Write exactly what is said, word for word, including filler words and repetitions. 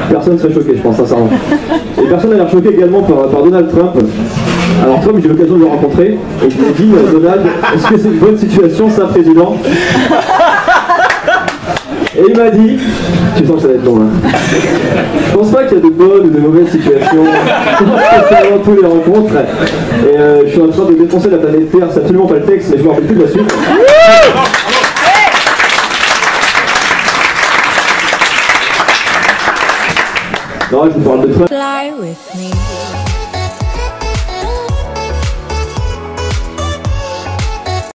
Personne ne serait choqué, je pense, sincèrement. Et personne n'a l'air choqué également par, par Donald Trump. Alors Trump, j'ai eu l'occasion de le rencontrer, et je lui ai dit, euh, Donald, est-ce que c'est une bonne situation, ça, président? Et il m'a dit, tu sens que ça va être long, hein. Je pense pas qu'il y a de bonnes ou de mauvaises situations, spécialement tous les rencontres. Et euh, je suis en train de défoncer la planète Terre, c'est absolument pas le texte, mais je me rappelle plus de la suite. Non, je vous parle de Trump.